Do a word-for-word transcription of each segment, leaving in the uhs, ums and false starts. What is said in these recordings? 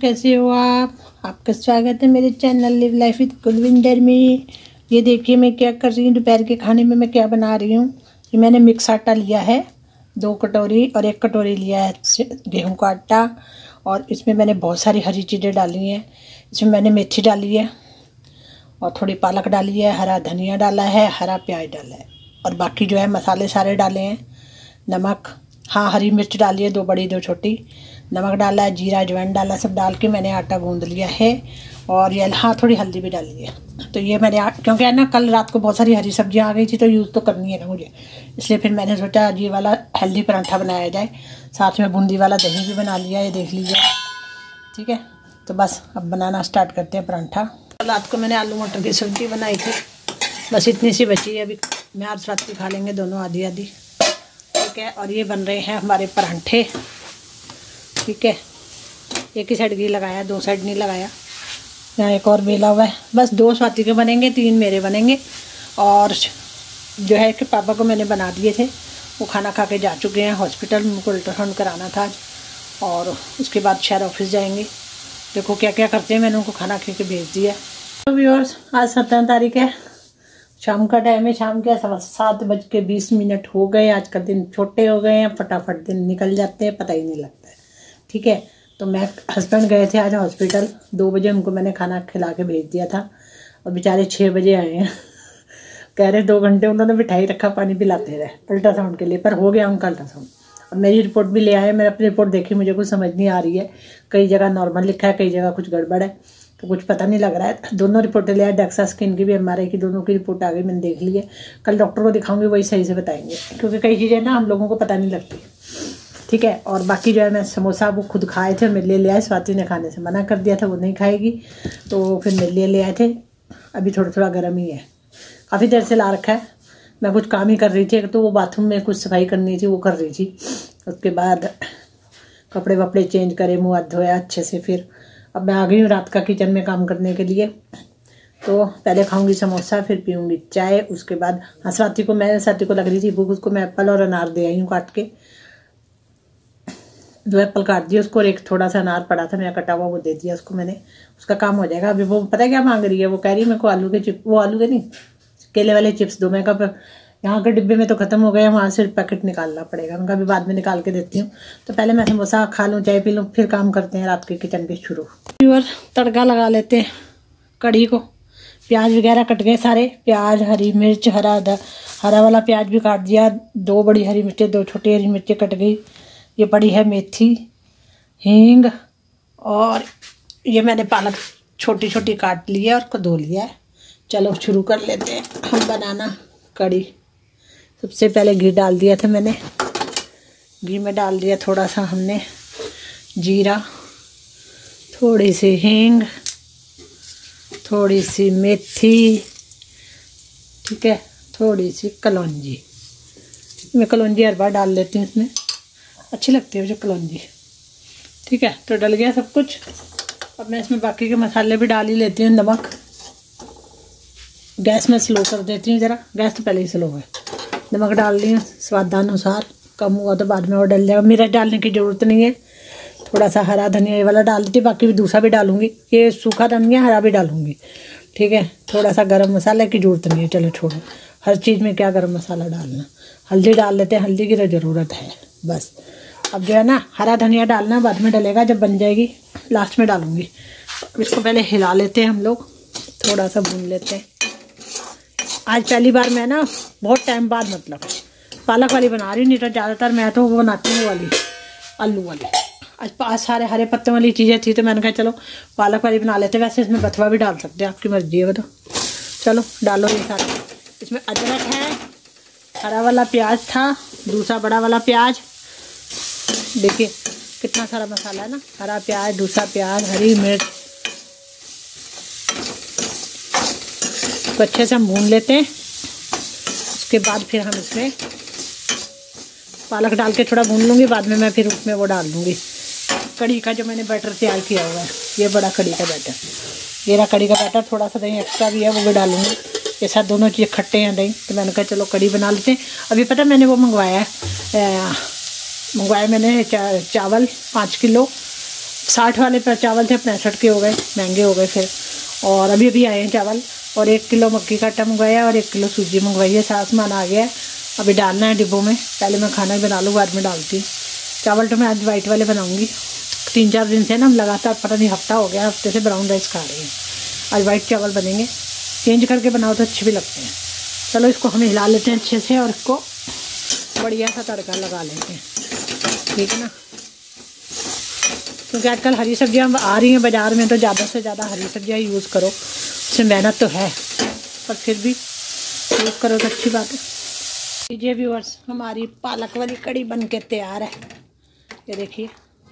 कैसे हो आप? आपका स्वागत है मेरे channel live life with Kulwinder में। ये देखिए मैं क्या कर रही हूँ, दोपहर के खाने में मैं क्या बना रही हूँ। ये मैंने मिक्स आटा लिया है दो कटोरी और एक कटोरी लिया है गेहूं का आटा, और इसमें मैंने बहुत सारी हरी चीज़ें डाली हैं। इसमें मैंने मेथी डाली है और थोड़ी पालक डाली है, हरा धनिया डाला है, हरा प्याज डाला है, और बाकी जो है मसाले सारे डाले हैं। नमक, हाँ हरी मिर्च डाली है, दो बड़ी दो छोटी, नमक डाला है, जीरा अजवाइन डाला, सब डाल के मैंने आटा गूंद लिया है। और ये हाँ थोड़ी हल्दी भी डाली है। तो ये मैंने क्योंकि है ना कल रात को बहुत सारी हरी सब्जियां आ गई थी तो यूज़ तो करनी है ना मुझे, इसलिए फिर मैंने सोचा ये वाला हेल्दी पराठा बनाया जाए। साथ में बूंदी वाला दही भी बना लिया, ये देख लीजिए। ठीक है, तो बस अब बनाना स्टार्ट करते हैं पराठा। कल रात को मैंने आलू मटर की सब्ज़ी बनाई थी, बस इतनी सी बची है। अभी मैं आज रात की खा लेंगे दोनों आधी आधी। ठीक है, और ये बन रहे हैं हमारे पराठे। ठीक है, एक ही साइड घी लगाया, दो साइड नहीं लगाया। यहाँ एक और बेला हुआ है, बस दो स्वाति के बनेंगे, तीन मेरे बनेंगे। और जो है कि पापा को मैंने बना दिए थे, वो खाना खा के जा चुके हैं हॉस्पिटल, उनको अल्ट्रासाउंड कराना था आज, और उसके बाद शायद ऑफिस जाएंगे। देखो क्या क्या करते हैं, मैंने उनको खाना खा के भेज दिया। तो व्यूअर्स आज सत्रह तारीख है, शाम का टाइम है, शाम के सवा सात बज के बीस मिनट हो गए। आज का दिन छोटे हो गए हैं, फटाफट दिन निकल जाते हैं, पता ही नहीं लगता है। ठीक है, तो मैं हस्बैंड गए थे आज हॉस्पिटल, दो बजे उनको मैंने खाना खिला के भेज दिया था, और बेचारे छः बजे आए हैं। कह रहे दो घंटे उन्होंने बिठाई रखा, पानी पिलाते रहे अल्ट्रासाउंड के लिए, पर हो गया उनका अल्ट्रासाउंड। और मेरी रिपोर्ट भी ले आए, मैंने अपनी रिपोर्ट देखी, मुझे कुछ समझ नहीं आ रही है। कई जगह नॉर्मल लिखा है, कई जगह कुछ गड़बड़ है, तो कुछ पता नहीं लग रहा है। दोनों रिपोर्टें ले आए, डेक्सा स्किन की भी, एम आर आई की, दोनों की रिपोर्ट आ गई, मैंने देख ली है। कल डॉक्टर को दिखाऊंगी, वही सही से बताएंगे, क्योंकि कई चीज़ें ना हम लोगों को पता नहीं लगती। ठीक है, और बाकी जो है मैं समोसा वो खुद खाए थे, मेरे लिए ले आए। स्वाति ने खाने से मना कर दिया था, वो नहीं खाएगी, तो फिर मेरे लिए ले आए थे। अभी थोड़ा थोड़ा गर्म ही है, काफ़ी देर से ला रखा है। मैं कुछ काम ही कर रही थी, तो वो बाथरूम में कुछ सफाई करनी थी, वो कर रही थी। उसके बाद कपड़े वपड़े चेंज करे, मुँह हाथ धोया अच्छे से, फिर अब मैं आ गई हूँ रात का किचन में काम करने के लिए। तो पहले खाऊंगी समोसा, फिर पीऊँगी चाय। उसके बाद हाँ स्वाति को मैं स्वाति को लग रही थी भूख, उसको मैं एप्पल और अनार दे आई हूँ काट के। दो एप्पल काट दिया उसको, और एक थोड़ा सा अनार पड़ा था मेरा कटा हुआ, वो दे दिया उसको मैंने, उसका काम हो जाएगा। अभी वो पता है क्या मांग रही है, वो कह रही है मेरे को आलू के चिप्स, वो आलू के नहीं केले वाले चिप्स दो। मैं कहा यहाँ के डिब्बे में तो ख़त्म हो गए, वहाँ से पैकेट निकालना पड़ेगा। उनका भी बाद में निकाल के देती हूँ। तो पहले मैं समोसा खा लूँ, चाय पी लूँ, फिर काम करते हैं रात के किचन के शुरू। और तड़का लगा लेते हैं कढ़ी को। प्याज वगैरह कट गए सारे, प्याज, हरी मिर्च, हरा हरा वाला प्याज भी काट दिया, दो बड़ी हरी मिर्चें, दो छोटी हरी मिर्चें कट गई। ये पड़ी है मेथी, हींग, और ये मैंने पालक छोटी छोटी काट ली है और को धो लिया है। चलो शुरू कर लेते हैं हम बनाना कढ़ी। सबसे पहले घी डाल दिया था मैंने, घी में डाल दिया थोड़ा सा हमने जीरा, थोड़ी सी हींग, थोड़ी सी मेथी, ठीक है, थोड़ी सी कलौंजी। मैं कलौंजी हर बार डाल लेती हूँ, इसमें अच्छी लगती है मुझे कलौंजी। ठीक है, तो डल गया सब कुछ। अब मैं इसमें बाकी के मसाले भी डाल ही लेती हूँ। नमक, गैस में स्लो कर देती हूँ ज़रा, गैस तो पहले ही स्लो है। नमक डाल दी स्वादानुसार, कम हुआ तो बाद में और डल जाएगा, मिर्च डालने की ज़रूरत नहीं है। थोड़ा सा हरा धनिया ये वाला डाल देती, बाकी भी दूसरा भी डालूंगी, ये सूखा धनिया हरा भी डालूंगी। ठीक है, थोड़ा सा गरम मसाला की ज़रूरत नहीं है, चलो छोड़ो, हर चीज़ में क्या गरम मसाला डालना। हल्दी डाल लेते हैं, हल्दी की तो ज़रूरत है बस। अब जो है ना हरा धनिया डालना बाद में डलेगा, जब बन जाएगी लास्ट में डालूंगी। इसको पहले हिला लेते हैं हम लोग, थोड़ा सा भून लेते हैं। आज पहली बार मैं ना बहुत टाइम बाद मतलब पालक वाली बना रही, नहीं तो ज़्यादातर मैं तो वो बनाती हूँ वाली आलू वाली। आज पास सारे हरे पत्तों वाली चीज़ें थी, तो मैंने कहा चलो पालक वाली बना लेते। वैसे इसमें बथुआ भी डाल सकते हैं, आपकी मर्जी है वो तो। चलो डालो ये सारा। इसमें अदरक है, हरा वाला प्याज था, दूसरा बड़ा वाला प्याज, देखिए कितना सारा मसाला है ना। हरा प्याज, दूसरा प्याज, हरी मिर्च, तो अच्छे से हम भून लेते हैं। उसके बाद फिर हम इसमें पालक डाल के थोड़ा भून लूँगी, बाद में मैं फिर उसमें वो डाल दूँगी कढ़ी का जो मैंने बैटर तैयार किया हुआ है। ये बड़ा कढ़ी का बैटर, ये रहा कढ़ी का बैटर, थोड़ा सा दही एक्स्ट्रा भी है वो भी डालूँगी। ये साथ दोनों चीज़ खट्टे हैं दही, तो मैंने कहा चलो कढ़ी बना लेते हैं। अभी पता मैंने वो मंगवाया है, मंगवाया मैंने चा, चावल पाँच किलो, साठ वाले पर चावल थे, पैंसठ के हो गए, महंगे हो गए फिर। और अभी अभी आए हैं चावल। और एक किलो मक्की का आटा मंगवाया और एक किलो सूजी मंगवाई है। सारा सामान आ गया है, अभी डालना है डिब्बों में। पहले मैं खाना ही बना लूँ, बाद में डालती हूँ। चावल तो मैं आज वाइट वाले बनाऊँगी। तीन चार दिन से ना हम लगातार, पता नहीं हफ्ता हो गया, हफ्ते से ब्राउन राइस खा रहे हैं। आज वाइट चावल बनेंगे। चेंज करके बनाओ तो अच्छे भी लगते हैं। चलो इसको हम हिला लेते हैं अच्छे से और इसको बढ़िया सा तड़का लगा लेते हैं, ठीक है ना। क्योंकि आजकल हरी सब्जियां आ रही हैं बाज़ार में, तो ज़्यादा से ज़्यादा हरी सब्जियां यूज़ करो। उसमें मेहनत तो है पर फिर भी यूज़ करो तो अच्छी बात है। लीजिए व्यूअर्स, हमारी पालक वाली कड़ी बन के तैयार है। ये देखिए,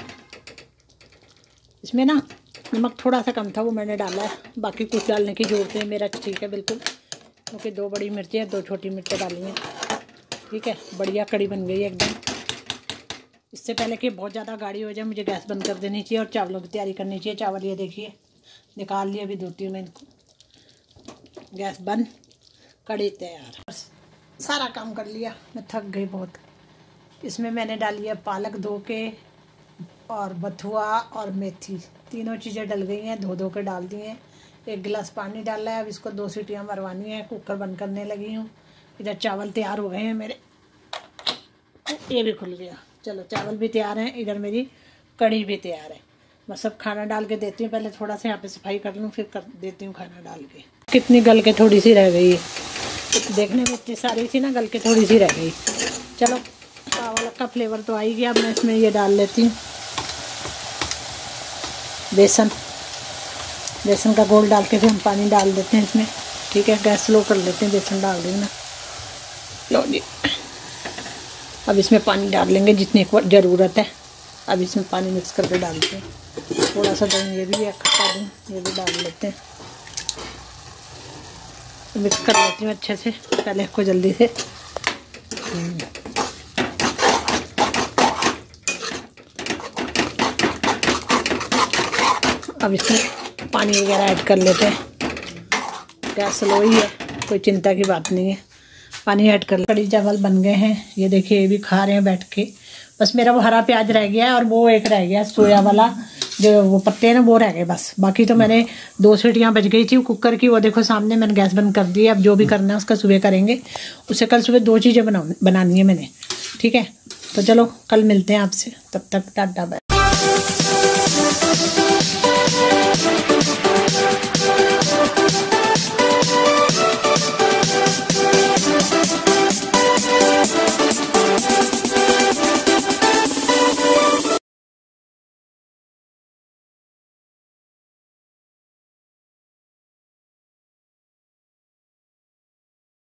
इसमें ना नमक थोड़ा सा कम था, वो मैंने डाला है। बाकी कुछ डालने की ज़रूरत है, मेरा ठीक है बिल्कुल। क्योंकि दो बड़ी मिर्चें, दो छोटी मिर्चें डाली हैं, ठीक है। बढ़िया कड़ी बन गई है एकदम। इससे पहले कि बहुत ज़्यादा गाढ़ी हो जाए, मुझे गैस बंद कर देनी चाहिए और चावलों की तैयारी करनी चाहिए। चावल ये देखिए निकाल लिए, अभी धोती हूँ मैं इनको। गैस बंद, कड़ी तैयार। सारा काम कर लिया, मैं थक गई बहुत। इसमें मैंने डाली है पालक धो के, और बथुआ और मेथी, तीनों चीज़ें डल गई हैं, धो धो के डाल दी हैं। एक गिलास पानी डाला है। अब इसको दो सीटियाँ मरवानी है। कुकर बंद करने लगी हूँ। इधर चावल तैयार हो गए हैं मेरे, ये भी खुल गया। चलो चावल भी तैयार हैं, इधर मेरी कड़ी भी तैयार है। मैं सब खाना डाल के देती हूँ। पहले थोड़ा सा यहाँ पे सफाई कर लूँ, फिर कर देती हूँ खाना डाल के। कितनी गल के थोड़ी सी रह गई है, देखने में इतनी सारी थी ना, गल के थोड़ी सी रह गई। चलो चावल का फ्लेवर तो आ ही गया। अब मैं इसमें ये डाल लेती हूँ बेसन। बेसन का घोल डाल के फिर हम पानी डाल देते हैं इसमें, ठीक है। गैस स्लो कर लेते हैं, बेसन डाल देना। लो जी, अब इसमें पानी डाल लेंगे जितनी ज़रूरत है। अब इसमें पानी मिक्स करके डालते हैं। थोड़ा सा दही ये भी है, खट्टा दही ये भी डाल लेते हैं। मिक्स कर लेती हूँ अच्छे से, पहले इसको जल्दी से। अब इसमें पानी वगैरह ऐड कर लेते हैं। गैस स्लो ही है, कोई चिंता की बात नहीं है। पानी ऐड कर, कड़ी चावल बन गए हैं। ये देखिए, ये भी खा रहे हैं बैठ के। बस मेरा वो हरा प्याज रह गया है और वो एक रह गया सोया वाला, जो वो पत्ते हैं ना, वो रह गए बस। बाकी तो मैंने दो सीटियाँ बज गई थी कुकर की, वो देखो सामने मैंने गैस बंद कर दी है। अब जो भी करना है उसका सुबह करेंगे। उससे कल सुबह दो चीज़ें बना बनानी है मैंने, ठीक है। तो चलो कल मिलते हैं आपसे, तब तक टाटा बाय।